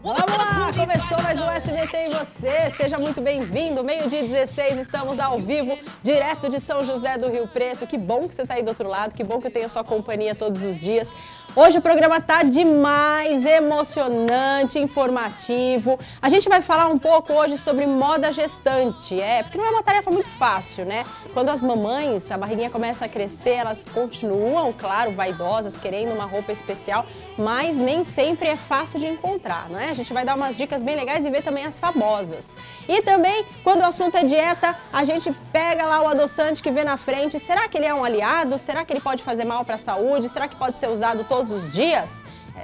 Vamos lá, começou mais um SBT em você, seja muito bem-vindo, meio-dia 16, estamos ao vivo, direto de São José do Rio Preto, que bom que você está aí do outro lado, que bom que eu tenho a sua companhia todos os dias. Hoje o programa tá demais, emocionante, informativo. A gente vai falar um pouco hoje sobre moda gestante, porque não é uma tarefa muito fácil, né? Quando as mamães, a barriguinha começa a crescer, elas continuam, claro, vaidosas, querendo uma roupa especial, mas nem sempre é fácil de encontrar, né? A gente vai dar umas dicas bem legais e ver também as famosas. E também, quando o assunto é dieta, a gente pega lá o adoçante que vê na frente, será que ele é um aliado? Será que ele pode fazer mal para a saúde? Será que pode ser usado todos os dias?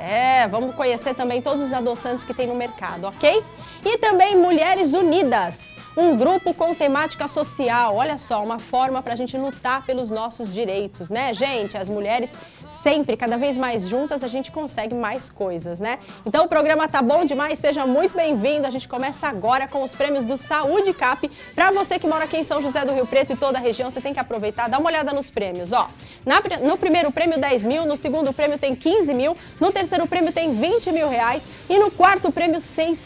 Vamos conhecer também todos os adoçantes que tem no mercado, ok? E também Mulheres Unidas, um grupo com temática social. Olha só, uma forma para a gente lutar pelos nossos direitos, né, gente? As mulheres sempre, cada vez mais juntas, a gente consegue mais coisas, né? Então o programa tá bom demais, seja muito bem-vindo. A gente começa agora com os prêmios do Saúde Cap. Para você que mora aqui em São José do Rio Preto e toda a região, você tem que aproveitar, dá uma olhada nos prêmios, ó. No primeiro prêmio 10 mil, no segundo prêmio tem 15 mil, no terceiro prêmio tem 20 mil reais e no quarto prêmio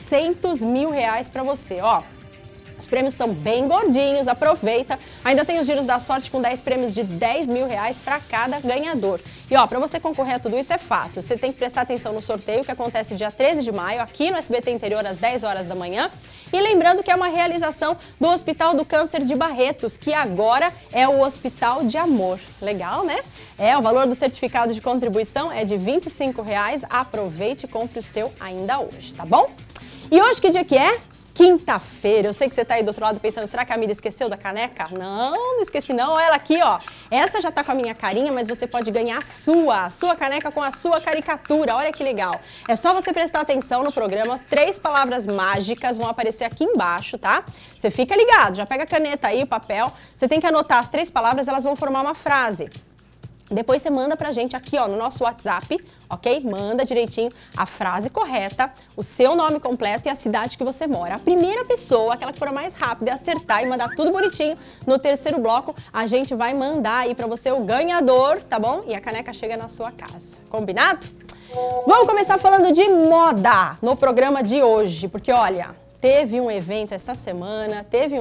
600 mil reais para você, ó. Os prêmios estão bem gordinhos, aproveita. Ainda tem os giros da sorte com 10 prêmios de 10 mil reais para cada ganhador. E ó, para você concorrer a tudo isso é fácil. Você tem que prestar atenção no sorteio que acontece dia 13 de maio, aqui no SBT Interior, às 10 horas da manhã. E lembrando que é uma realização do Hospital do Câncer de Barretos, que agora é o Hospital de Amor. Legal, né? O valor do certificado de contribuição é de R$ 25. Aproveite e compre o seu ainda hoje, tá bom? E hoje que dia que é? Quinta-feira. Eu sei que você tá aí do outro lado pensando, será que a Mira esqueceu da caneca? Não esqueci não. Olha ela aqui, ó. Essa já tá com a minha carinha, mas você pode ganhar a sua caneca com a sua caricatura. Olha que legal. É só você prestar atenção no programa. As 3 palavras mágicas vão aparecer aqui embaixo, tá? Você fica ligado, já pega a caneta aí, o papel. Você tem que anotar as 3 palavras, elas vão formar uma frase. Depois você manda pra gente aqui, ó, no nosso WhatsApp, ok? Manda direitinho a frase correta, o seu nome completo e a cidade que você mora. A primeira pessoa, aquela que for a mais rápida, acertar e mandar tudo bonitinho, no terceiro bloco, a gente vai mandar aí pra você o ganhador, tá bom? E a caneca chega na sua casa. Combinado? Vamos começar falando de moda no programa de hoje, porque olha... Teve um evento essa semana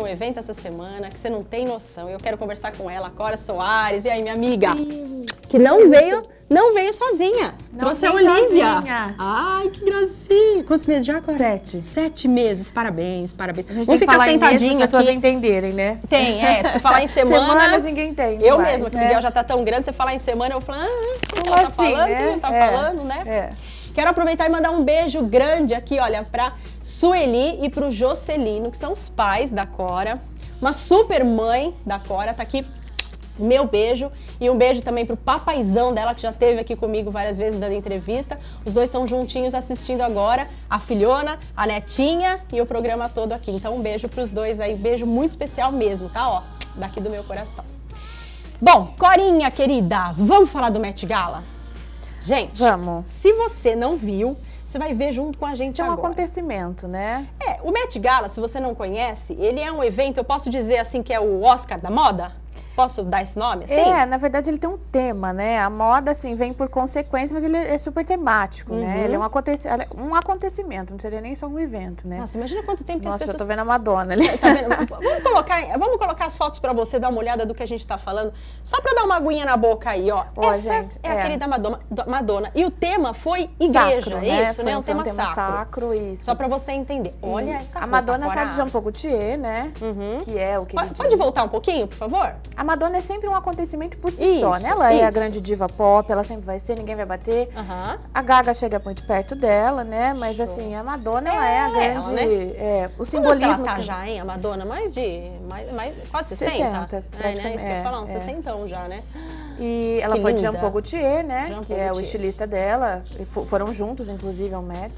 que você não tem noção. Eu quero conversar com ela, Cora Soares. E aí, minha amiga? Que não veio sozinha. Trouxe a Olivia. Sozinha. Ai, que gracinha. Quantos meses já, Cora? 7. 7 meses. Parabéns. Vamos ficar sentadinha as pessoas entenderem, né? Tem, pra você falar em semana... Semanas ninguém entende. Eu mesma, que o Miguel já tá tão grande, você falar em semana, eu vou falar... o que ela tá falando? O que ela tá falando, né? Quero aproveitar e mandar um beijo grande aqui, olha, pra Sueli e pro Jocelino, que são os pais da Cora. Uma super mãe da Cora, tá aqui meu beijo. E um beijo também pro papaizão dela, que já esteve aqui comigo várias vezes dando entrevista. Os dois estão juntinhos assistindo agora, a filhona, a netinha e o programa todo aqui. Então um beijo pros dois aí, beijo muito especial mesmo, tá? Ó, daqui do meu coração. Bom, Corinha, querida, vamos falar do Met Gala? Gente, vamos. Se você não viu, você vai ver junto com a gente agora. Isso é um acontecimento, né? O Met Gala, se você não conhece, ele é um evento, eu posso dizer assim que é o Oscar da moda? Posso dar esse nome? Assim? Na verdade ele tem um tema, né? A moda, assim, vem por consequência, mas ele é super temático, né? Ele é um acontecimento, não seria nem só um evento, né? Nossa, imagina quanto tempo que as pessoas... Nossa, eu tô vendo a Madonna ali. Tá vendo? Vamos colocar as fotos pra você dar uma olhada do que a gente tá falando, só pra dar uma aguinha na boca aí, ó. Essa gente, é a querida Madonna. E o tema foi igreja, sacro, né? Isso, né? Um tema sacro, isso. Só pra você entender. Olha essa roupa. A Madonna tá de Jean Paul Gaultier, né? Que é o que... Pode voltar um pouquinho, por favor? A Madonna é sempre um acontecimento por si só, né? Ela é a grande diva pop, ela sempre vai ser, ninguém vai bater. A Gaga chega muito perto dela, né? Mas assim, a Madonna, ela é a grande... né? O simbolismo... Ela tá já, hein? A Madonna, quase 60. Né? Isso que eu ia falar, uns 60 já, né? E ela foi de Jean Paul Gaultier, né? Que é o estilista dela. Foram juntos, inclusive, ao Met.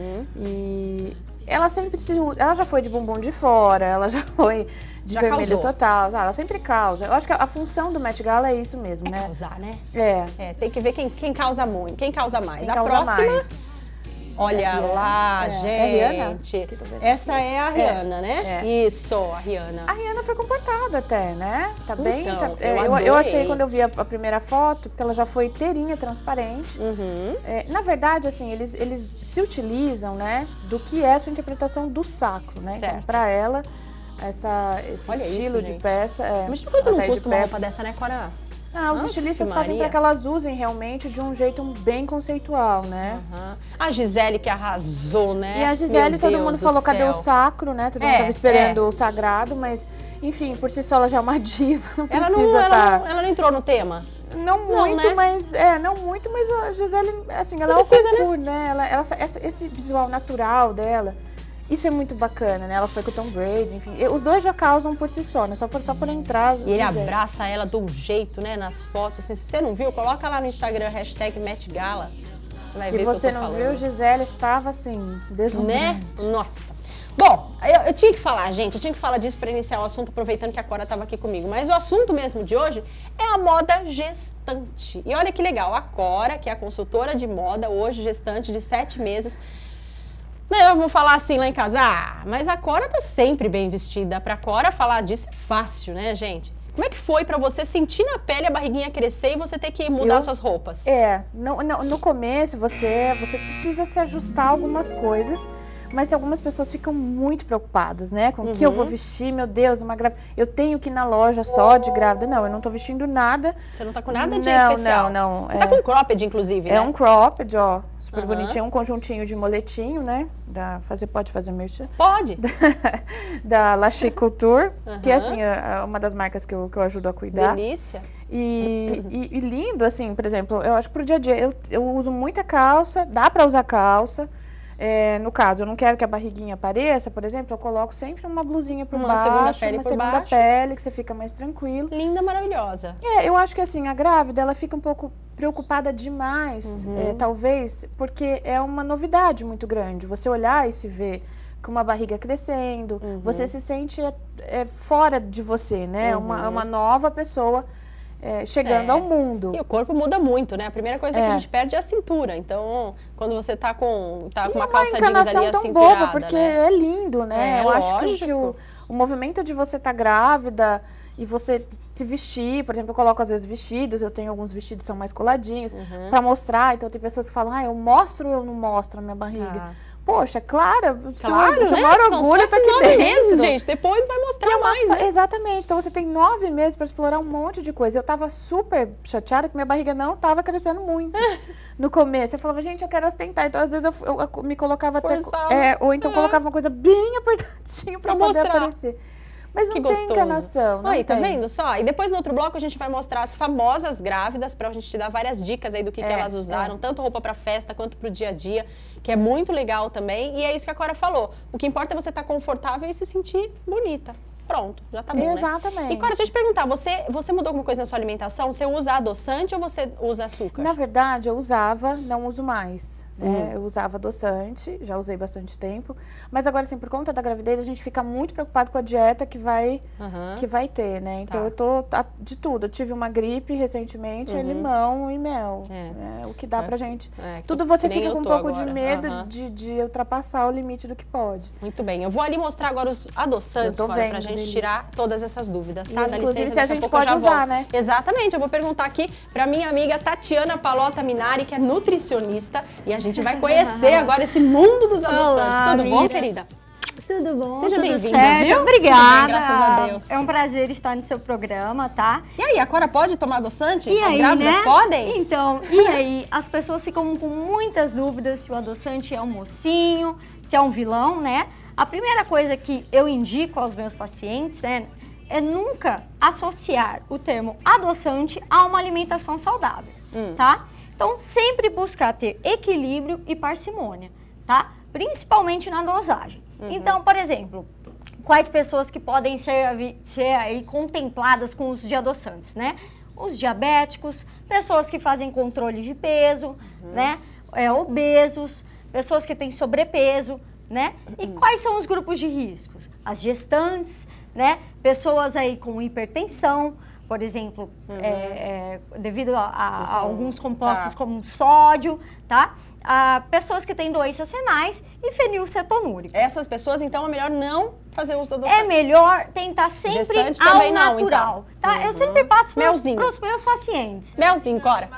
E ela sempre ela já foi de bumbum de fora, ela já foi de vermelho total. Ela sempre causa. Eu acho que a função do Met Gala é isso mesmo, né? Causar, né? É. Tem que ver quem causa muito, quem causa mais. Quem causa mais. Olha lá, gente. É Essa é a Rihanna, né? Isso, a Rihanna. A Rihanna foi comportada até, né? Tá bem. Então, eu achei quando eu vi a primeira foto, porque ela já foi inteirinha, transparente. Na verdade, assim, eles se utilizam, né, do que é a sua interpretação do sacro, né? Certo. Então, pra ela, esse estilo de peça... Imagina quanto não custa uma roupa dessa, né, Cora? Os estilistas fazem para que elas usem realmente de um jeito bem conceitual, né? A Gisele que arrasou, né? E a Gisele, todo mundo falou, cadê o sacro, né? Todo mundo estava esperando o sagrado, mas, enfim, por si só ela já é uma diva, não precisa estar... Ela não entrou no tema? Não muito, né? Mas a Gisele, assim, ela é o concurso, né? Esse visual natural dela... Isso é muito bacana, né? Ela foi com o Tom Brady, enfim. Os dois já causam por si só, né? Só por entrar. E ele abraça ela de um jeito, né? Nas fotos. Assim, se você não viu, coloca lá no Instagram, #MetGala. Você vai ver o que eu tô falando. Se você não viu, Gisele estava, assim, deslumbrante. Né? Nossa. Bom, eu tinha que falar, gente. Eu tinha que falar disso para iniciar o assunto, aproveitando que a Cora estava aqui comigo. Mas o assunto mesmo de hoje é a moda gestante. E olha que legal, a Cora, que é a consultora de moda, hoje gestante de 7 meses... Eu vou falar assim lá em casa, mas a Cora tá sempre bem vestida. Pra Cora falar disso é fácil, né, gente? Como é que foi pra você sentir na pele a barriguinha crescer e você ter que mudar suas roupas? No começo você precisa se ajustar a algumas coisas, mas algumas pessoas ficam muito preocupadas, né? Com o que eu vou vestir, meu Deus, uma grávida. Eu tenho que ir na loja só de grávida. Não, eu não tô vestindo nada. Você não tá com nada de especial? Não. Você tá com cropped, inclusive, né? É um cropped, ó. Super bonitinho, um conjuntinho de moletinho, né? Pode fazer merchan? Pode! Da La Chic Couture, que assim, é uma das marcas que eu ajudo a cuidar. Delícia! E lindo, assim, por exemplo, eu acho que pro dia a dia, eu uso muita calça, dá pra usar calça. No caso, eu não quero que a barriguinha apareça, por exemplo, eu coloco sempre uma blusinha por baixo, uma segunda pele, que você fica mais tranquilo. Linda, maravilhosa. Eu acho que assim, a grávida, ela fica um pouco preocupada demais, talvez, porque é uma novidade muito grande. Você olhar e se ver com uma barriga crescendo, você se sente fora de você, né? Uma nova pessoa chegando ao mundo. E o corpo muda muito, né? A primeira coisa que a gente perde é a cintura. Então, quando você tá com uma calça jeans ali assim, boba, porque é lindo, né? Eu acho que o movimento de você estar grávida e você se vestir, por exemplo, eu coloco às vezes vestidos, eu tenho alguns vestidos que são mais coladinhos, pra mostrar. Então tem pessoas que falam, eu mostro ou eu não mostro a minha barriga? Poxa, claro, né? Seu maior orgulho tá aqui 9 meses, gente. Depois vai mostrar mais, né? Exatamente. Então você tem 9 meses para explorar um monte de coisa. Eu tava super chateada que minha barriga não tava crescendo muito no começo. Eu falava, gente, eu quero ostentar. Então às vezes eu me colocava até... ou então colocava uma coisa bem apertadinha para poder aparecer. Mas não tem enganação. Aí, tá vendo só? E depois no outro bloco a gente vai mostrar as famosas grávidas pra gente te dar várias dicas aí do que elas usaram, tanto roupa pra festa quanto pro dia a dia, que é muito legal também. E é isso que a Cora falou. O que importa é você estar confortável e se sentir bonita. Pronto, já tá bom, Exatamente. Né? E Cora, deixa eu te perguntar, você mudou alguma coisa na sua alimentação? Você usa adoçante ou você usa açúcar? Na verdade, eu usava, não uso mais. Eu usava adoçante, já usei bastante tempo. Mas agora, assim, por conta da gravidez, a gente fica muito preocupado com a dieta que vai ter, né? Então, eu tô de tudo. Eu tive uma gripe recentemente, limão e mel. O que dá pra gente. Tudo você fica com um pouco de medo de ultrapassar o limite do que pode. Muito bem. Eu vou ali mostrar agora os adoçantes, Cora, pra gente tirar todas essas dúvidas, tá? Dá licença, se a gente pode usar, né? Exatamente. Eu vou perguntar aqui pra minha amiga Tatiana Palota Minari, que é nutricionista, e a gente vai conhecer agora esse mundo dos adoçantes. Olá, tudo bom, querida? Tudo bom? Seja bem-vinda, viu? Obrigada. Bem, graças a Deus. É um prazer estar no seu programa, tá? E aí, a Cora pode tomar adoçante? E As aí, grávidas né? podem? Então, e aí? As pessoas ficam com muitas dúvidas se o adoçante é um mocinho, se é um vilão, né? A primeira coisa que eu indico aos meus pacientes, né, é nunca associar o termo adoçante a uma alimentação saudável, tá? Então, sempre buscar ter equilíbrio e parcimônia, tá? Principalmente na dosagem. Então, por exemplo, quais pessoas que podem ser aí contempladas com o uso de adoçantes, né? Os diabéticos, pessoas que fazem controle de peso, né? Obesos, pessoas que têm sobrepeso, né? E quais são os grupos de riscos? As gestantes, né? Pessoas aí com hipertensão, por exemplo, devido a alguns compostos como sódio, tá? Pessoas que têm doenças renais e fenilcetonúricos. Essas pessoas, então, é melhor não fazer uso do adoçante. É melhor tentar sempre ao natural, tá? Eu sempre passo para os meus pacientes. Melzinho, Cora.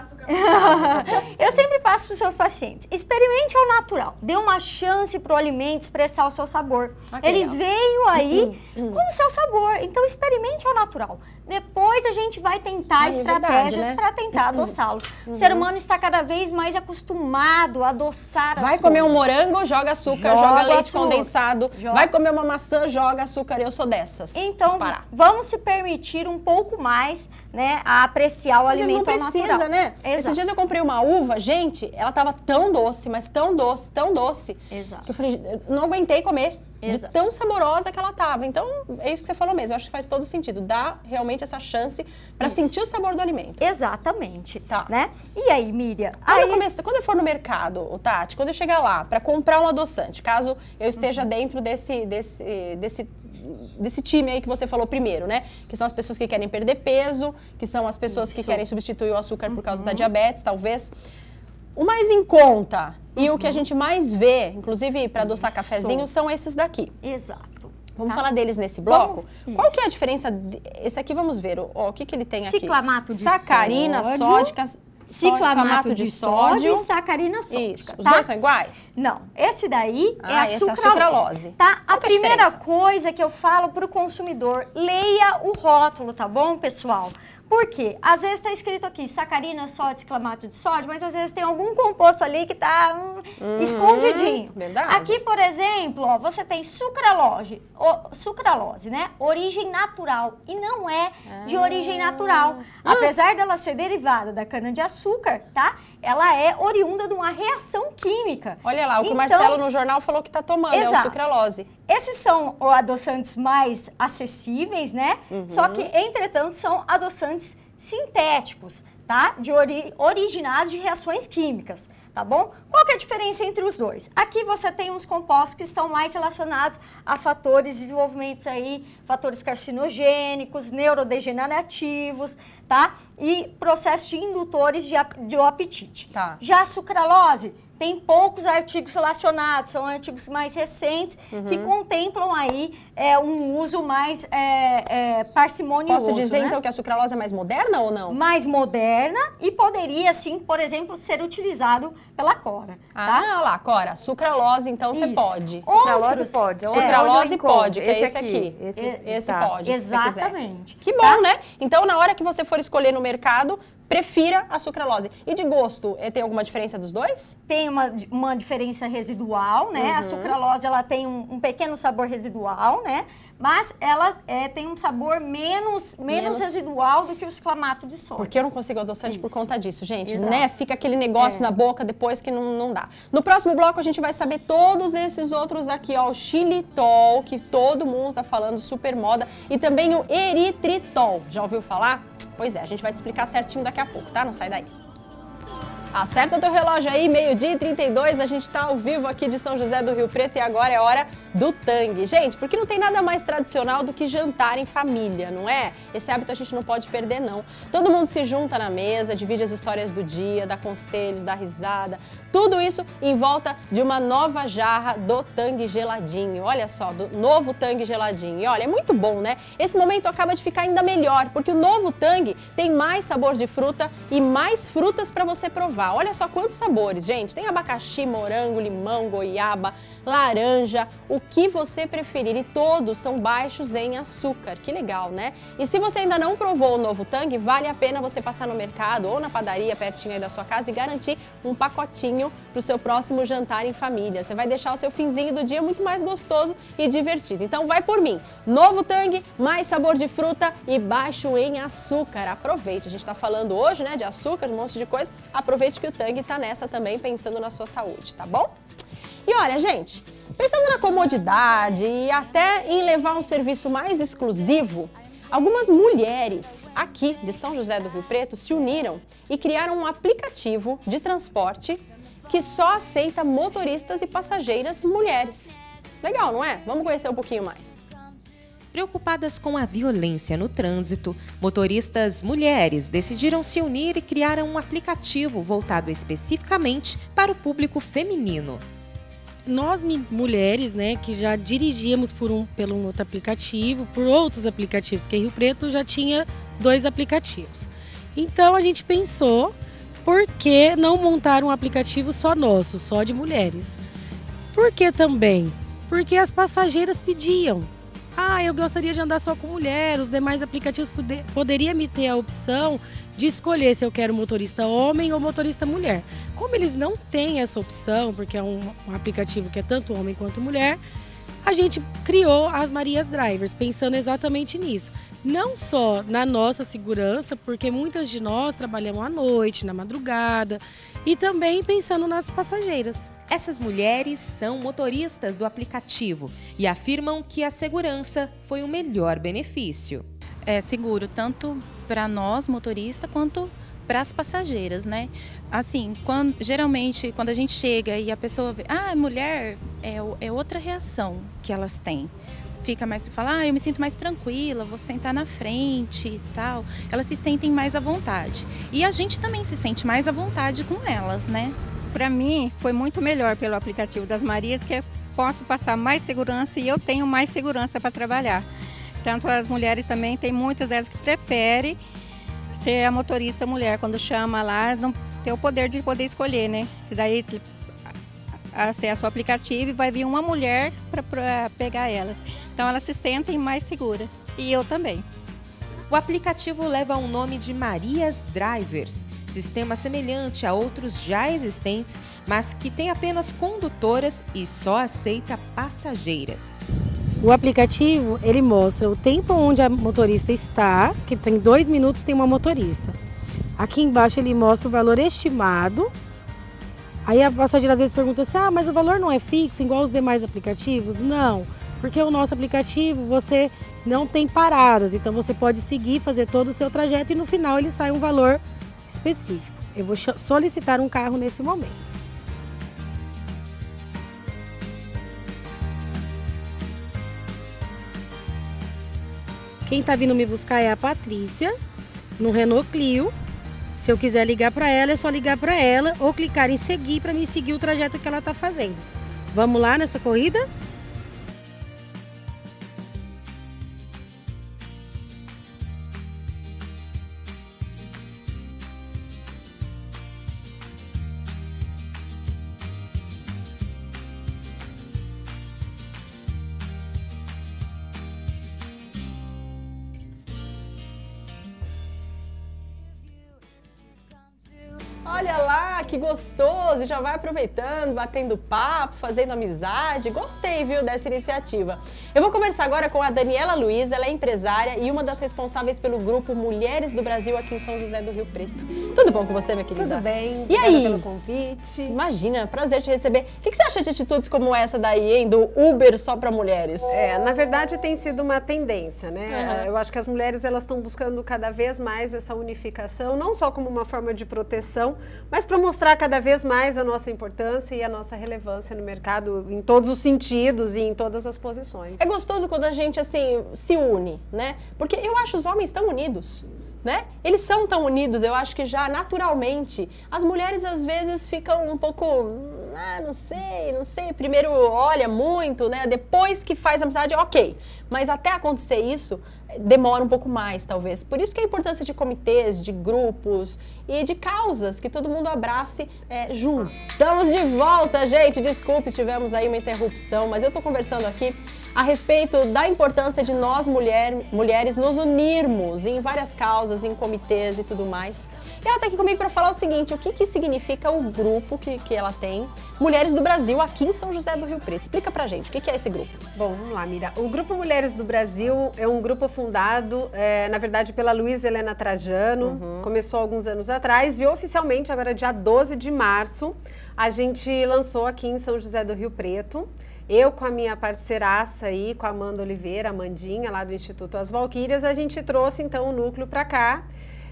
Eu sempre passo para os seus pacientes. Experimente ao natural. Dê uma chance para o alimento expressar o seu sabor. Ele veio aí com o seu sabor. Então, experimente ao natural. Depois a gente vai tentar estratégias para tentar adoçá-lo. O ser humano está cada vez mais acostumado a adoçar as Vai comer um morango, joga açúcar, joga leite condensado. Vai comer uma maçã, joga açúcar. Eu sou dessas. Então, vamos se permitir um pouco mais, né, a apreciar o alimento ao natural. Não precisa, né? Exato. Esses dias eu comprei uma uva, gente, ela tava tão doce, mas tão doce, tão doce. Exato. Que eu falei, eu não aguentei comer. De tão saborosa que ela tava. Então, é isso que você falou mesmo. Eu acho que faz todo sentido. Dá realmente essa chance para sentir o sabor do alimento. Exatamente. Tá. Né? E aí, Miriam? Quando eu for no mercado, Tati, quando eu chegar lá para comprar um adoçante, caso eu esteja dentro desse time aí que você falou primeiro, né? Que são as pessoas que querem perder peso, que são as pessoas que querem substituir o açúcar por causa da diabetes, talvez. O mais em conta e o que a gente mais vê, inclusive para adoçar cafezinho, são esses daqui. Exato. Vamos falar deles nesse bloco? Qual que é a diferença? Esse aqui, vamos ver. O que ele tem aqui? Ciclamato de sacarina sódica. Ciclamato de sódio e sacarina sódica. Isso. Os dois são iguais? Não. Esse daí é a sucralose. Tá? A primeira coisa que eu falo para o consumidor, leia o rótulo, tá bom, pessoal? Por quê? Às vezes está escrito aqui sacarina, sódio, ciclamato de sódio, mas às vezes tem algum composto ali que está escondidinho. Verdade. Aqui, por exemplo, ó, você tem sucralose, né? Origem natural. E não é de origem natural. Apesar dela ser derivada da cana-de-açúcar, tá? Ela é oriunda de uma reação química. Olha lá, o que o Marcelo no jornal falou que está tomando, é o sucralose. Esses são adoçantes mais acessíveis, né? Só que, entretanto, são adoçantes sintéticos, tá? Originados de reações químicas, tá bom? Qual que é a diferença entre os dois? Aqui você tem uns compostos que estão mais relacionados a fatores de desenvolvimento aí, fatores carcinogênicos, neurodegenerativos, tá? E processos de indutores de apetite. Tá. Já a sucralose tem poucos artigos relacionados, são artigos mais recentes que contemplam aí um uso mais parcimonioso. Posso dizer, né? então, que a sucralose é mais moderna ou não? Mais moderna e poderia, sim, por exemplo, ser utilizado pela Cora. Tá? Ah, lá, Cora, sucralose, então você pode. Sucralose pode. Sucralose pode, que é esse aqui. Esse pode, exatamente. Se você quiser. Que bom, né? Então, na hora que você for escolher no mercado, prefira a sucralose. E de gosto, tem alguma diferença dos dois? Tem uma diferença residual, né? A sucralose, ela tem um pequeno sabor residual, né? Mas ela tem um sabor menos residual do que o ciclamato de sódio. Porque eu não consigo adoçante por conta disso, gente, né? Fica aquele negócio na boca depois que não dá. No próximo bloco a gente vai saber todos esses outros aqui, ó, o xilitol, que todo mundo tá falando, super moda, e também o eritritol. Já ouviu falar? Pois é, a gente vai te explicar certinho daqui a pouco, tá? Não sai daí. Acerta o teu relógio aí, 12h32, a gente tá ao vivo aqui de São José do Rio Preto e agora é hora do tangue. Gente, porque não tem nada mais tradicional do que jantar em família, não é? Esse hábito a gente não pode perder, não. Todo mundo se junta na mesa, divide as histórias do dia, dá conselhos, dá risada. Tudo isso em volta de uma nova jarra do tangue geladinho. Olha só, do novo tangue geladinho. E olha, é muito bom, né? Esse momento acaba de ficar ainda melhor, porque o novo tangue tem mais sabor de fruta e mais frutas para você provar. Olha só quantos sabores, gente. Tem abacaxi, morango, limão, goiaba, laranja, o que você preferir. E todos são baixos em açúcar. Que legal, né? E se você ainda não provou o novo tangue, vale a pena você passar no mercado ou na padaria pertinho aí da sua casa e garantir um pacotinho para o seu próximo jantar em família. Você vai deixar o seu finzinho do dia muito mais gostoso e divertido. Então vai por mim. Novo tangue, mais sabor de fruta e baixo em açúcar. Aproveite. A gente está falando hoje, né, de açúcar, um monte de coisa. Aproveite que o tangue tá nessa também, pensando na sua saúde, tá bom? E olha, gente, pensando na comodidade e até em levar um serviço mais exclusivo, algumas mulheres aqui de São José do Rio Preto se uniram e criaram um aplicativo de transporte que só aceita motoristas e passageiras mulheres. Legal, não é? Vamos conhecer um pouquinho mais. Preocupadas com a violência no trânsito, motoristas mulheres decidiram se unir e criaram um aplicativo voltado especificamente para o público feminino. Nós, mulheres, né, que já dirigíamos pelo um outro aplicativo, por outros aplicativos, que em Rio Preto já tinha 2 aplicativos. Então a gente pensou, por que não montar um aplicativo só nosso, só de mulheres? Por que também? Porque as passageiras pediam. Eu gostaria de andar só com mulher, os demais aplicativos poderiam me ter a opção de escolher se eu quero motorista homem ou motorista mulher. Como eles não têm essa opção, porque é um aplicativo que é tanto homem quanto mulher, a gente criou as Marias Drivers, pensando exatamente nisso. Não só na nossa segurança, porque muitas de nós trabalhamos à noite, na madrugada, e também pensando nas passageiras. Essas mulheres são motoristas do aplicativo e afirmam que a segurança foi o melhor benefício. É seguro tanto para nós, motoristas, quanto para as passageiras, né? Assim, geralmente quando a gente chega e a pessoa vê, mulher, é outra reação que elas têm. Fica mais, fala, eu me sinto mais tranquila, vou sentar na frente e tal. Elas se sentem mais à vontade. E a gente também se sente mais à vontade com elas, né? Para mim, foi muito melhor pelo aplicativo das Marias, que eu posso passar mais segurança e eu tenho mais segurança para trabalhar. Tanto as mulheres também, tem muitas delas que preferem ser a motorista mulher. Quando chama lá, não tem o poder de poder escolher, né? E daí acessa o aplicativo e vai vir uma mulher para pegar elas. Então elas se sentem mais seguras. E eu também. O aplicativo leva o nome de Marias Drivers, sistema semelhante a outros já existentes, mas que tem apenas condutoras e só aceita passageiras. O aplicativo, ele mostra o tempo onde a motorista está, que tem 2 minutos tem uma motorista. Aqui embaixo ele mostra o valor estimado. Aí a passageira às vezes pergunta assim, mas o valor não é fixo igual os demais aplicativos? Não, porque o nosso aplicativo você não tem paradas, então você pode seguir, fazer todo o seu trajeto e no final ele sai um valor específico. Eu vou solicitar um carro nesse momento. Quem está vindo me buscar é a Patrícia, no Renault Clio. Se eu quiser ligar para ela, é só ligar para ela ou clicar em seguir para me seguir o trajeto que ela está fazendo. Vamos lá nessa corrida? Olha lá, que gostoso! Já vai aproveitando, batendo papo, fazendo amizade. Gostei, viu, dessa iniciativa. Eu vou conversar agora com a Daniela Luiz, ela é empresária e uma das responsáveis pelo grupo Mulheres do Brasil aqui em São José do Rio Preto. Tudo bom com você, minha querida? Tudo bem, e aí? pelo convite. Imagina, prazer te receber. O que você acha de atitudes como essa daí, hein, do Uber só para mulheres? Na verdade tem sido uma tendência, né? Eu acho que as mulheres elas estão buscando cada vez mais essa unificação, não só como uma forma de proteção, mas para mostrar cada vez mais a nossa importância e a nossa relevância no mercado em todos os sentidos e em todas as posições. É gostoso quando a gente, assim, se une, né? Porque eu acho os homens tão unidos, né? Eles são tão unidos, eu acho que já naturalmente. As mulheres às vezes ficam um pouco, não sei, primeiro olha muito, né? Depois que faz amizade, ok. Mas até acontecer isso, demora um pouco mais, talvez. Por isso que a importância de comitês, de grupos e de causas que todo mundo abrace junto. Estamos de volta, gente. Desculpe se tivemos aí uma interrupção, mas eu estou conversando aqui a respeito da importância de nós, mulheres, nos unirmos em várias causas, em comitês e tudo mais. E ela está aqui comigo para falar o seguinte, o que significa o grupo que ela tem, Mulheres do Brasil, aqui em São José do Rio Preto. Explica pra gente, o que é esse grupo? Bom, vamos lá, Mira. O Grupo Mulheres do Brasil é um grupo fundado, na verdade, pela Luísa Helena Trajano, começou há alguns anos atrás e oficialmente, agora dia 12 de março, a gente lançou aqui em São José do Rio Preto. Eu com a minha parceiraça aí, com a Amanda Oliveira, a Amandinha, lá do Instituto As Valquírias, a gente trouxe então o núcleo para cá.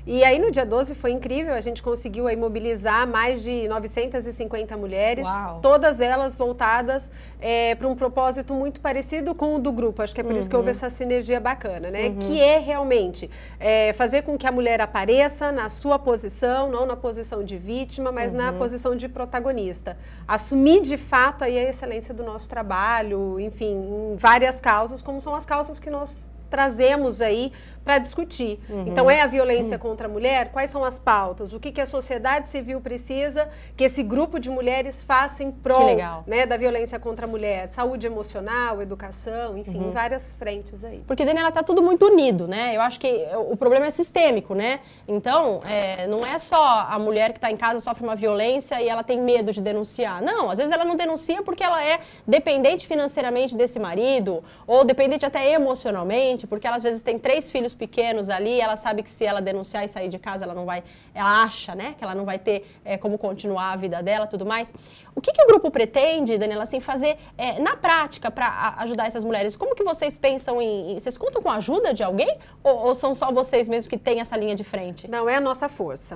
E aí no dia 12 foi incrível, a gente conseguiu aí mobilizar mais de 950 mulheres, todas elas voltadas para um propósito muito parecido com o do grupo. Acho que é por isso que houve essa sinergia bacana, né? Que é realmente fazer com que a mulher apareça na sua posição, não na posição de vítima, mas na posição de protagonista. Assumir de fato aí a excelência do nosso trabalho, enfim, em várias causas, como são as causas que nós trazemos aí para discutir. Então, é a violência contra a mulher? Quais são as pautas? O que a sociedade civil precisa que esse grupo de mulheres faça em prol, né, da violência contra a mulher? Saúde emocional, educação, enfim, em várias frentes aí. Porque, Daniela, tá tudo muito unido, né? Eu acho que o problema é sistêmico, né? Então, não é só a mulher que está em casa sofre uma violência e ela tem medo de denunciar. Não, às vezes ela não denuncia porque ela é dependente financeiramente desse marido ou dependente até emocionalmente, porque ela às vezes tem 3 filhos pequenos ali, ela sabe que se ela denunciar e sair de casa, ela não vai, ela acha, né, que ela não vai ter como continuar a vida dela, tudo mais. O que o grupo pretende, Daniela, assim, fazer na prática para ajudar essas mulheres? Como que vocês pensam vocês contam com a ajuda de alguém ou são só vocês mesmos que têm essa linha de frente? Não, é a nossa força.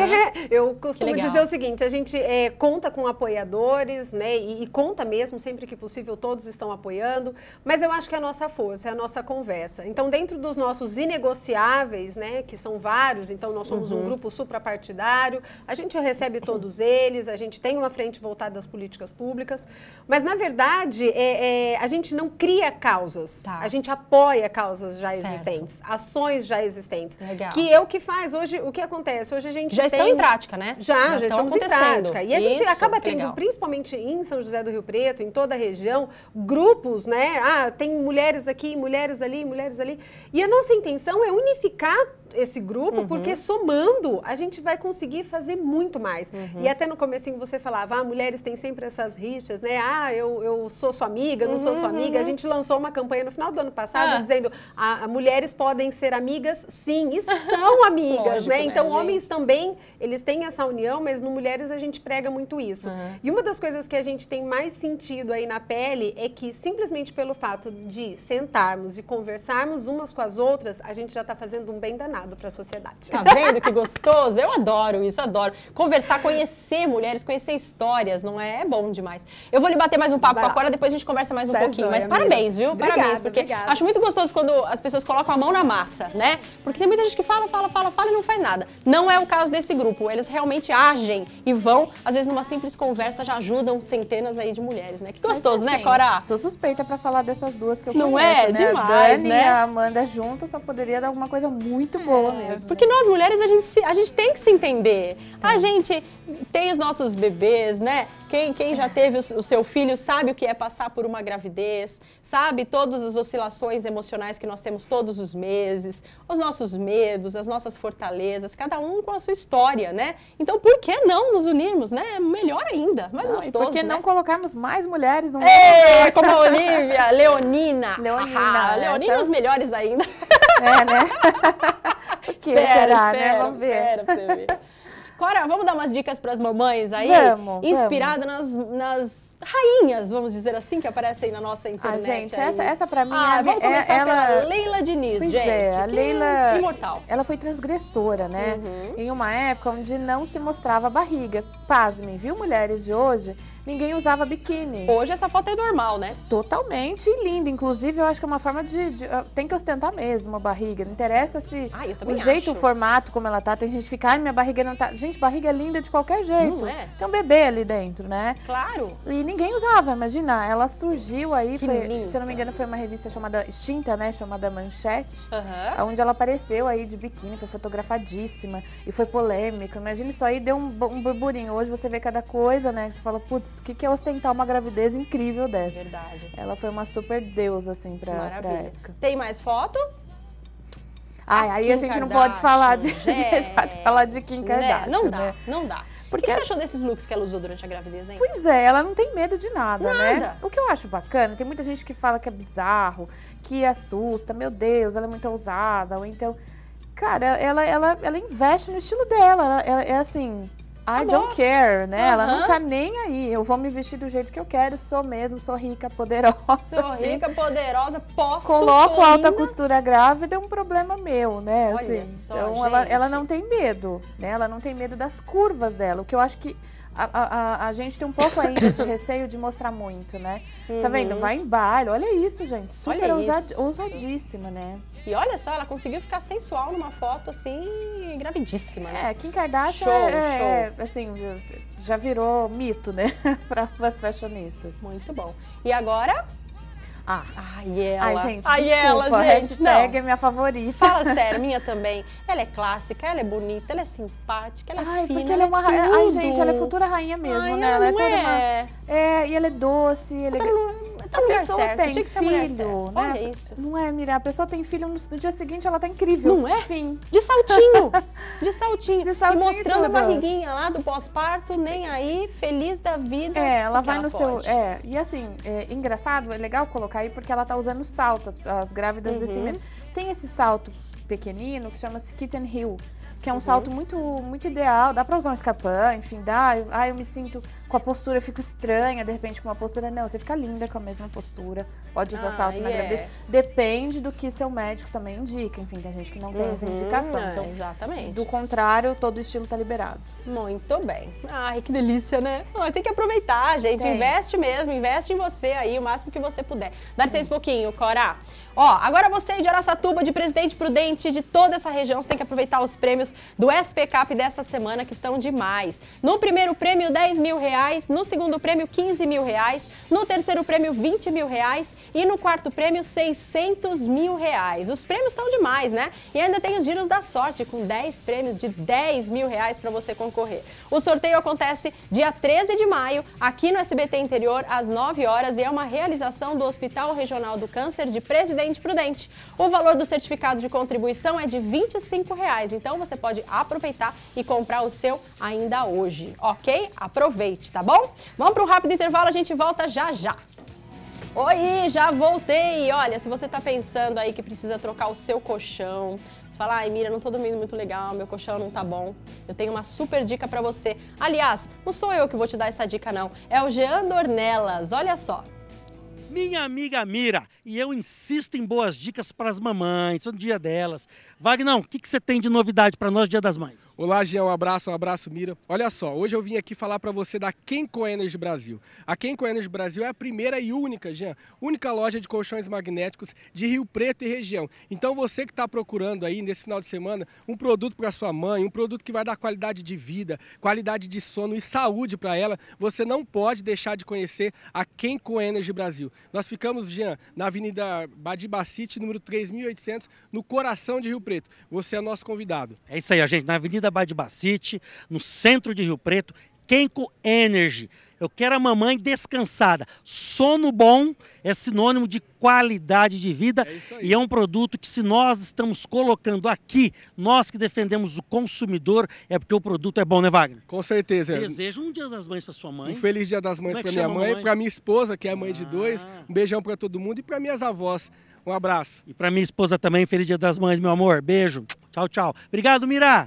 Eu costumo dizer o seguinte, a gente conta com apoiadores, né, e conta mesmo, sempre que possível, todos estão apoiando, mas eu acho que é a nossa força, é a nossa conversa. Então, dentro dos nossos inegociáveis, né, que são vários, então nós somos um grupo suprapartidário, a gente recebe todos eles, a gente tem uma frente voltada às políticas públicas, mas na verdade a gente não cria causas, a gente apoia causas já existentes, ações já existentes, que é o que faz hoje, o que acontece, hoje a gente já estão em prática, né? Já estamos em prática, e a gente acaba tendo, principalmente em São José do Rio Preto, em toda a região, grupos, né, tem mulheres aqui, mulheres ali, e a nossa intenção é unificar esse grupo, porque somando a gente vai conseguir fazer muito mais. E até no comecinho você falava, mulheres têm sempre essas rixas, né? Eu sou sua amiga, não sou sua amiga. A gente lançou uma campanha no final do ano passado dizendo, mulheres podem ser amigas, sim, e são amigas, lógico, né? Então, homens também, eles têm essa união, mas no Mulheres a gente prega muito isso. E uma das coisas que a gente tem mais sentido aí na pele é que simplesmente pelo fato de sentarmos e conversarmos umas com as outras, a gente já está fazendo um bem danado para a sociedade. Tá vendo que gostoso? Eu adoro isso, adoro. Conversar, conhecer mulheres, conhecer histórias, não é? É bom demais. Eu vou lhe bater mais um papo com a Cora, depois a gente conversa mais um pouquinho. Mas parabéns, viu? Obrigada, parabéns, porque acho muito gostoso quando as pessoas colocam a mão na massa, né? Porque tem muita gente que fala e não faz nada. Não é o caso desse grupo. Eles realmente agem e vão, às vezes numa simples conversa, já ajudam centenas aí de mulheres, né? Que gostoso, né, Cora? Sou suspeita para falar dessas duas que eu não conheço, né? Demais, a Dani né? e a Amanda juntas só poderia dar alguma coisa muito boa mesmo. Porque nós mulheres, a gente tem que se entender. A gente tem os nossos bebês, né? Quem já teve o seu filho sabe o que é passar por uma gravidez, sabe todas as oscilações emocionais que nós temos todos os meses, os nossos medos, as nossas fortalezas, cada um com a sua história, né? Então, por que não nos unirmos, né? Melhor ainda, mais gostoso, por que né? não colocarmos mais mulheres no mundo? Como a Olivia, Leonina. Leonina as melhores ainda. Né? Espera, né? Vamos ver. Espera pra você ver. Cora, vamos dar umas dicas para as mamães aí? Inspirada nas rainhas, vamos dizer assim, que aparecem aí na nossa internet. Gente, essa pra mim vamos começar pela Leila Diniz, gente. A Leila, imortal. Ela foi transgressora, né? Em uma época onde não se mostrava a barriga. Pasmem, viu, mulheres de hoje? Ninguém usava biquíni. Hoje essa foto é normal, né? Totalmente linda. Inclusive, eu acho que é uma forma tem que ostentar mesmo a barriga. Não interessa se o jeito, o formato, como ela tá. Tem gente que fica, minha barriga não tá... Gente, barriga é linda de qualquer jeito. Não é? Tem um bebê ali dentro, né? Claro. E ninguém usava, imagina. Ela surgiu aí, se eu não me engano, foi uma revista chamada extinta, né? Chamada Manchete. Onde ela apareceu aí de biquíni, foi fotografadíssima. E foi polêmica. Imagina, isso aí deu um burburinho. Hoje você vê cada coisa, né? Que você fala, putz, o que é ostentar uma gravidez incrível dessa? Verdade. Ela foi uma super deusa, assim, pra época. Tem mais fotos? Aí a gente não pode falar deixar de falar de Kim Kardashian, né? Não dá. Porque o que você achou desses looks que ela usou durante a gravidez, hein? Pois é, ela não tem medo de nada, né? O que eu acho bacana, tem muita gente que fala que é bizarro, que assusta, meu Deus, ela é muito ousada, ou então... Cara, ela investe no estilo dela, é assim... I don't care, né? Ela não tá nem aí. Eu vou me vestir do jeito que eu quero, sou mesmo, sou rica, poderosa. Sou rica, poderosa, posso. Coloco alta costura grávida, é um problema meu, né? Olha assim, só, então ela não tem medo, né? Ela não tem medo das curvas dela. O que eu acho que a gente tem um pouco ainda de receio de mostrar muito, né? Tá vendo? Vai em baile, olha isso, gente. Super ousadíssima, né? E olha só, ela conseguiu ficar sensual numa foto, assim, gravidíssima, né? Kim Kardashian assim, já virou mito, né? Para as fashionistas. Muito bom. E agora... Ai, ela. Ai, gente, Ai, desculpa, ela, gente. Hashtag é minha favorita. Fala sério, minha também. Ela é clássica, ela é bonita, ela é simpática, ela é fina. Porque ela é uma rainha. Ai, gente, ela é futura rainha mesmo, né? Ela é toda uma... e ela é doce, Tá no lugar certo, tem tinha que ser filho, né? Olha isso. Não é, Mira? A pessoa tem filho, no dia seguinte ela tá incrível. Não é? Fim. De saltinho. De saltinho. De saltinho. E mostrando tudo. a barriguinha lá do pós-parto, nem aí, feliz da vida. Ela vai no seu... E assim, engraçado, é legal colocar aí, porque ela tá usando salto, as grávidas vestem. Tem esse salto pequenino que chama-se Kitten Heel, que é um salto muito, muito ideal. Dá pra usar um escarpão, enfim, dá. Eu me sinto com a postura, eu fico estranha, de repente, com uma postura. Não, você fica linda com a mesma postura. Pode usar salto na gravidez. Depende do que seu médico também indica. Enfim, tem gente que não tem essa indicação. Então, exatamente. Do contrário, todo estilo tá liberado. Muito bem. Ai, que delícia, né? Tem que aproveitar, gente. Investe mesmo, investe em você aí o máximo que você puder. Dá licença um pouquinho, Cora. Agora você de Araçatuba, de Presidente Prudente, de toda essa região, você tem que aproveitar os prêmios do SP Cap dessa semana, que estão demais. No primeiro prêmio, R$10 mil. No segundo prêmio, R$15 mil. No terceiro prêmio, R$20 mil. E no quarto prêmio, R$600 mil. Os prêmios estão demais, né? E ainda tem os giros da sorte, com 10 prêmios de R$10 mil para você concorrer. O sorteio acontece dia 13 de maio, aqui no SBT Interior, às 9 horas, e é uma realização do Hospital Regional do Câncer de Presidente Prudente. O valor do certificado de contribuição é de R$25, então você pode aproveitar e comprar o seu ainda hoje, ok? Aproveite, tá bom? Vamos para um rápido intervalo, a gente volta já já. Oi, já voltei! Olha, se você tá pensando aí que precisa trocar o seu colchão, você fala, ai, Mira, não tô dormindo muito legal, meu colchão não tá bom, eu tenho uma super dica pra você. Aliás, não sou eu que vou te dar essa dica não, é o Jean Dornelas, olha só. Minha amiga Mira, e eu insisto em boas dicas para as mamães, no dia delas. Wagner, o que você tem de novidade para nós, Dia das Mães? Olá, Jean, um abraço, Mira. Olha só, hoje eu vim aqui falar para você da Kenco Energy Brasil. A Kenco Energy Brasil é a primeira e única, Jean, única loja de colchões magnéticos de Rio Preto e região. Então você que está procurando aí, nesse final de semana, um produto para sua mãe, um produto que vai dar qualidade de vida, qualidade de sono e saúde para ela, você não pode deixar de conhecer a Kenco Energy Brasil. Nós ficamos, Jean, na Avenida Badibacite, número 3.800, no coração de Rio Preto. Você é nosso convidado. É isso aí, gente, na Avenida Badibacite, no centro de Rio Preto, Kenco Energy. Eu quero a mamãe descansada. Sono bom é sinônimo de qualidade de vida e é um produto que, se nós estamos colocando aqui, nós que defendemos o consumidor, é porque o produto é bom, né, Wagner? Com certeza. Desejo um Dia das Mães para sua mãe. Um feliz Dia das Mães para minha mãe, para minha esposa, que é mãe de 2. Um beijão para todo mundo e para minhas avós. Um abraço. E para minha esposa também, feliz Dia das Mães, meu amor. Beijo. Tchau, tchau. Obrigado, Mira.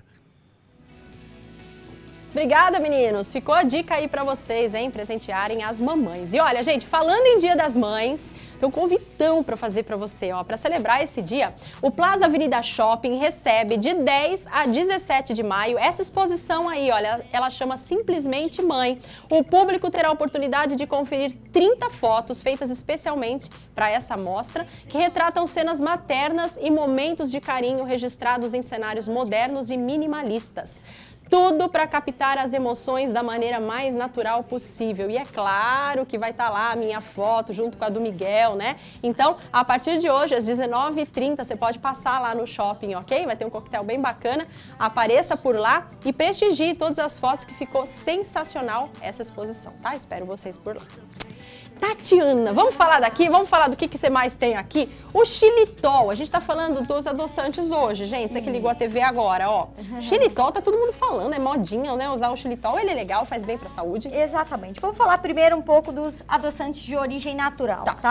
Obrigada, meninos. Ficou a dica aí pra vocês, hein? Presentearem as mamães. E olha, gente, falando em Dia das Mães, tem um convitão pra fazer pra você, ó. Pra celebrar esse dia, o Plaza Avenida Shopping recebe de 10 a 17 de maio essa exposição aí, olha. Ela chama Simplesmente Mãe. O público terá a oportunidade de conferir 30 fotos feitas especialmente para essa mostra, que retratam cenas maternas e momentos de carinho registrados em cenários modernos e minimalistas. Tudo para captar as emoções da maneira mais natural possível. E é claro que vai estar lá a minha foto junto com a do Miguel, né? Então, a partir de hoje, às 19h30, você pode passar lá no shopping, ok? Vai ter um coquetel bem bacana. Apareça por lá e prestigie todas as fotos, que ficou sensacional essa exposição, tá? Espero vocês por lá. Tatiana, vamos falar daqui? Vamos falar do que você mais tem aqui? O xilitol. A gente tá falando dos adoçantes hoje, gente. Você que ligou a TV agora, ó. Xilitol, tá todo mundo falando, é modinha, né? Usar o xilitol, ele é legal, faz bem pra saúde. Exatamente. Vamos falar primeiro um pouco dos adoçantes de origem natural, tá?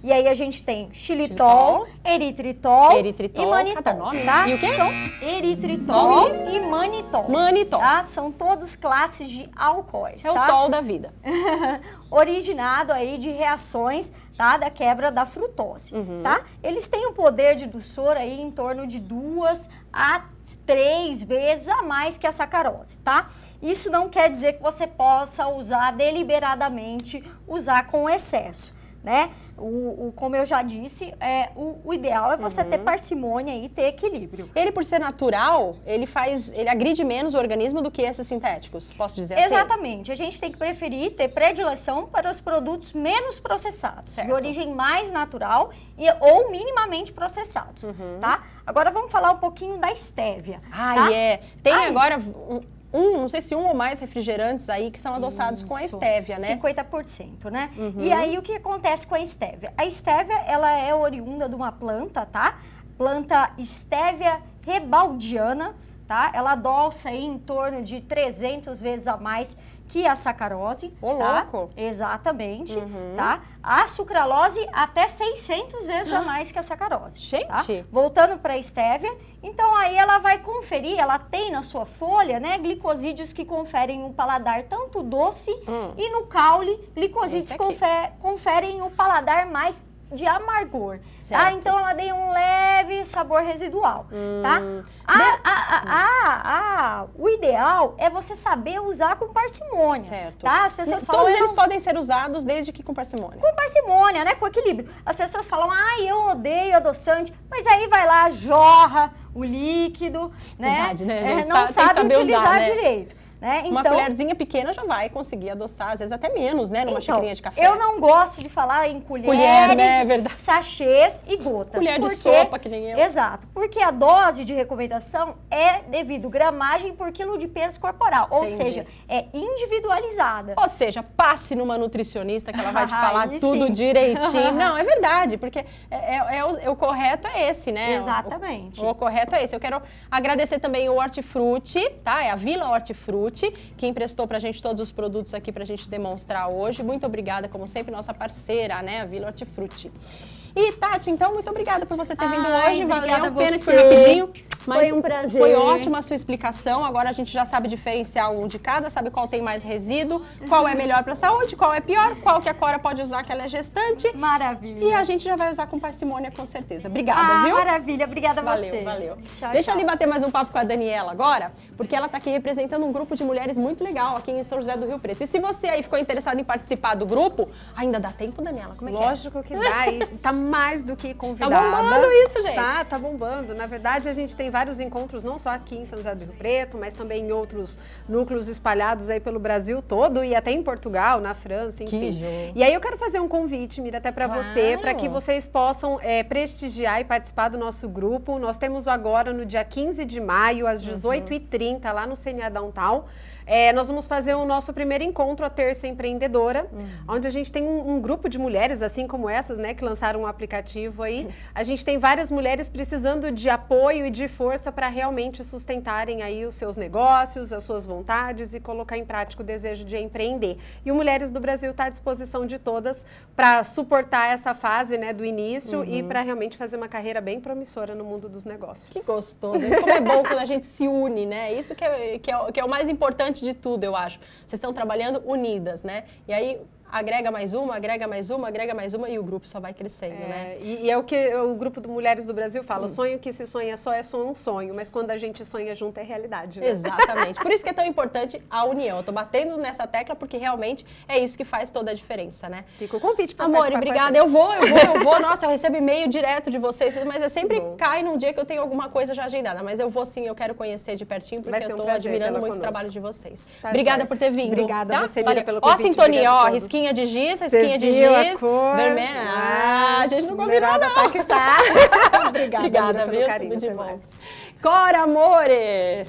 E aí a gente tem xilitol, eritritol e manitol, cada nome, tá? E o quê? São eritritol e manitol. Manitol. Tá? São todos classes de álcoois, É o tol da vida. Originado aí de reações, tá, da quebra da frutose, tá? Eles têm um poder de dulçor aí em torno de 2 a 3 vezes a mais que a sacarose, tá? Isso não quer dizer que você possa usar deliberadamente, usar com excesso, né? Como eu já disse, o ideal é você ter parcimônia e ter equilíbrio. Ele, por ser natural, ele agride menos o organismo do que esses sintéticos, posso dizer assim? Exatamente. A gente tem que preferir ter predileção para os produtos menos processados, de origem mais natural ou minimamente processados, tá? Agora vamos falar um pouquinho da estévia. Tem agora não sei se um ou mais refrigerantes aí que são adoçados com a estévia, né? 50%, né? E aí, o que acontece com a estévia? A estévia, ela é oriunda de uma planta, tá? Planta Stevia rebaldiana, tá? Ela adoça aí em torno de 300 vezes a mais que a sacarose, tá? Louco! Exatamente, tá? A sucralose até 600 vezes a mais que a sacarose. Gente! Tá? Voltando para a estévia, então aí ela vai conferir, ela tem na sua folha, né, glicosídeos que conferem um paladar tanto doce e no caule, glicosídeos conferem um paladar mais de amargor, tá? Então ela tem um leve sabor residual, tá? O ideal é você saber usar com parcimônia, certo? Tá? As pessoas falam, todos eles podem ser usados desde que com parcimônia. Com parcimônia, né? Com equilíbrio. As pessoas falam, eu odeio adoçante, mas aí vai lá, jorra o líquido, né? Verdade, né, gente? Não sabe utilizar usar, né? direito. Né? Uma colherzinha pequena já vai conseguir adoçar, às vezes até menos, né? Numa xicrinha de café. Eu não gosto de falar em colheres, né? Verdade. Sachês e gotas. Colher de sopa, que nem eu. Exato. Porque a dose de recomendação é devido gramagem por quilo de peso corporal. Ou seja, é individualizada. Ou seja, passe numa nutricionista que ela vai te falar tudo direitinho. Não, é verdade, porque o correto é esse, né? Exatamente. O correto é esse. Eu quero agradecer também o Hortifruti, tá? É a Vila Hortifruti, que emprestou pra gente todos os produtos aqui pra gente demonstrar hoje. Muito obrigada, como sempre, nossa parceira, né? A Vila Hortifruti. E, Tati, então, muito obrigada por você ter vindo hoje. Valeu, pena que foi rapidinho. Mas foi um prazer. Foi ótima a sua explicação. Agora a gente já sabe diferenciar um de cada, sabe qual tem mais resíduo, qual é melhor para a saúde, qual é pior, qual que a Cora pode usar que ela é gestante. Maravilha. E a gente já vai usar com parcimônia, com certeza. Obrigada, viu? Maravilha. Obrigada a você. Valeu. Tchau, Deixa eu ali bater mais um papo com a Daniela agora, porque ela está aqui representando um grupo de mulheres muito legal aqui em São José do Rio Preto. E se você aí ficou interessado em participar do grupo, ainda dá tempo, Daniela? Como é que é? Lógico que dá. E tá mais do que convidada. Tá bombando isso, gente. Tá bombando. Na verdade, a gente tem vários encontros, não só aqui em São José do Rio Preto, mas também em outros núcleos espalhados aí pelo Brasil todo e até em Portugal, na França, enfim. E aí eu quero fazer um convite, Mira, até para você, para que vocês possam prestigiar e participar do nosso grupo. Nós temos agora no dia 15 de maio, às 18h30, lá no CNA Downtown. Nós vamos fazer o nosso primeiro encontro, a Terça Empreendedora, onde a gente tem um grupo de mulheres, assim como essas, né, que lançaram um aplicativo aí. A gente tem várias mulheres precisando de apoio e de força para realmente sustentarem aí os seus negócios, as suas vontades e colocar em prática o desejo de empreender. E o Mulheres do Brasil está à disposição de todas para suportar essa fase, né, do início e para realmente fazer uma carreira bem promissora no mundo dos negócios. Que gostoso. Como é bom quando a gente se une, né? Isso que é o mais importante de tudo, eu acho. Vocês estão trabalhando unidas, né? E aí agrega mais uma, agrega mais uma, agrega mais uma e o grupo só vai crescendo, né? E é o que o grupo do Mulheres do Brasil fala, sonho que se sonha só é só um sonho, mas quando a gente sonha junto é realidade, né? Exatamente. Por isso que é tão importante a união. Eu tô batendo nessa tecla porque realmente é isso que faz toda a diferença, né? Fica o convite para Amor, obrigada. Eu vou. Nossa, eu recebo e-mail direto de vocês, mas sempre cai num dia que eu tenho alguma coisa já agendada. Mas eu vou sim, eu quero conhecer de pertinho, porque eu tô admirando muito o trabalho de vocês. Obrigada por ter vindo. Obrigada a você, Mira, pelo convite. Ó a sintonia, ó, risquinha de giz, risquinha de giz, vermelha. A gente não combinou, não. Tá que tá. Obrigada, viu? Tudo de bom. Cora, amore!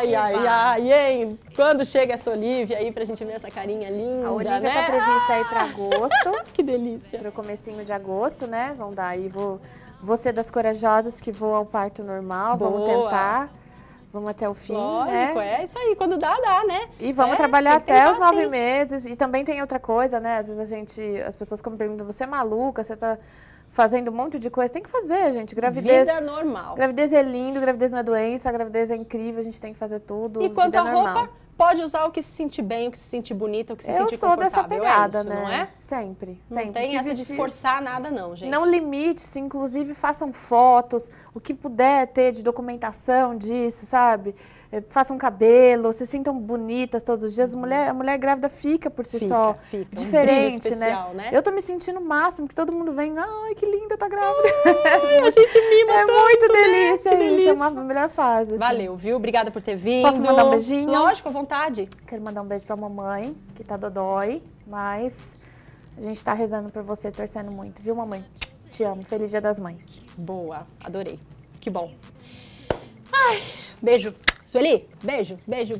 Ai, hein? Quando chega essa Olivia aí pra gente ver essa carinha linda, A Olivia né? tá prevista aí pra agosto. Que delícia. Pro comecinho de agosto, né? Vamos dar aí, vou ser das corajosas que vou ao parto normal, vamos tentar. Vamos até o fim, Lógico, né? É isso aí. Quando dá, né? E vamos trabalhar até os 9 meses. E também tem outra coisa, né? Às vezes as pessoas me perguntam, você é maluca? Você tá fazendo um monte de coisa? Tem que fazer, gente. Gravidez... Vida normal. Gravidez é lindo, gravidez não é doença, gravidez é incrível, a gente tem que fazer tudo. E quanto à normal. roupa, pode usar o que se sentir bem, o que se sentir bonita, o que se sentir confortável. Eu sou dessa pegada, isso, né? Não é? Sempre. Não tem essa de forçar nada, não, gente. Não limite-se, inclusive façam fotos, o que puder ter de documentação disso, sabe? Façam cabelo, se sintam bonitas todos os dias. A mulher grávida fica por si só. Fica. Diferente, um especial, né? Eu tô me sentindo o máximo, porque todo mundo vem, ai, que linda, tá grávida. A gente mima tanto, né? muito delícia Que isso, delícia. é uma melhor fase. Assim. Valeu, viu? Obrigada por ter vindo. Posso mandar um beijinho? Lógico, à vontade. Quero mandar um beijo pra mamãe, que tá dodói, mas a gente tá rezando por você, torcendo muito, viu, mamãe? Te amo. Feliz Dia das Mães. Boa, adorei. Que bom. Ai, beijo. Sueli, beijo.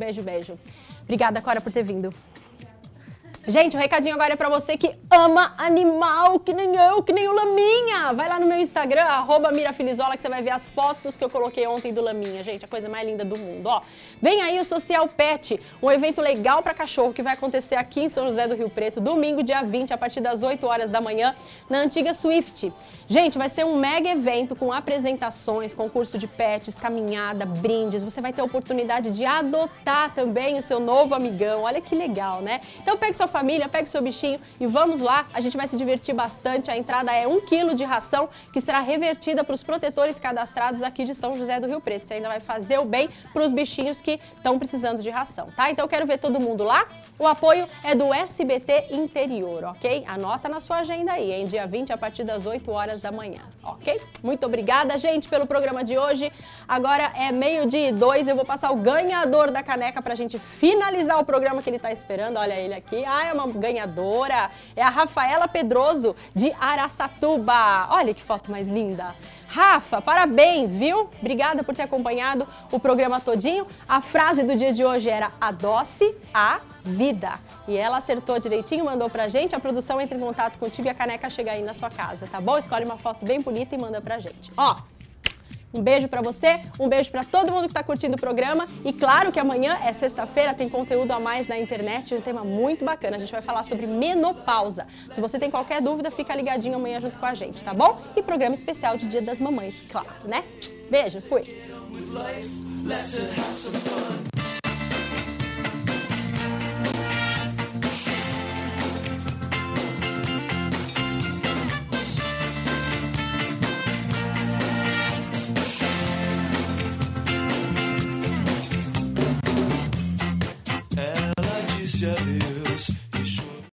Obrigada, Cora, por ter vindo. Gente, o recadinho agora é pra você que ama animal, que nem eu, que nem o Laminha. Vai lá no meu Instagram, @mirafilizola, que você vai ver as fotos que eu coloquei ontem do Laminha. Gente, a coisa mais linda do mundo, ó. Vem aí o Social Pet, um evento legal pra cachorro que vai acontecer aqui em São José do Rio Preto, domingo, dia 20, a partir das 8 horas da manhã, na antiga Swift. Gente, vai ser um mega evento com apresentações, concurso de pets, caminhada, brindes. Você vai ter a oportunidade de adotar também o seu novo amigão. Olha que legal, né? Então pegue sua família, pegue seu bichinho e vamos lá. A gente vai se divertir bastante. A entrada é 1 quilo de ração que será revertida para os protetores cadastrados aqui de São José do Rio Preto. Você ainda vai fazer o bem para os bichinhos que estão precisando de ração, tá? Então eu quero ver todo mundo lá. O apoio é do SBT Interior, ok? Anota na sua agenda aí, hein? Dia 20, a partir das 8 horas da manhã, ok? Muito obrigada, gente, pelo programa de hoje. Agora é 12:02, eu vou passar o ganhador da caneca pra gente finalizar o programa que ele tá esperando. Olha ele aqui. Ah, é uma ganhadora. É a Rafaela Pedroso, de Araçatuba. Olha que foto mais linda. Rafa, parabéns, viu? Obrigada por ter acompanhado o programa todinho. A frase do dia de hoje era adoce a vida. E ela acertou direitinho, mandou pra gente. A produção entra em contato contigo e a caneca chega aí na sua casa, tá bom? Escolhe uma foto bem bonita e manda pra gente. Ó, um beijo pra você, um beijo pra todo mundo que tá curtindo o programa. E claro que amanhã é sexta-feira, tem conteúdo a mais na internet, um tema muito bacana. A gente vai falar sobre menopausa. Se você tem qualquer dúvida, fica ligadinho amanhã junto com a gente, tá bom? E programa especial de Dia das Mamães, claro, né? Beijo, fui!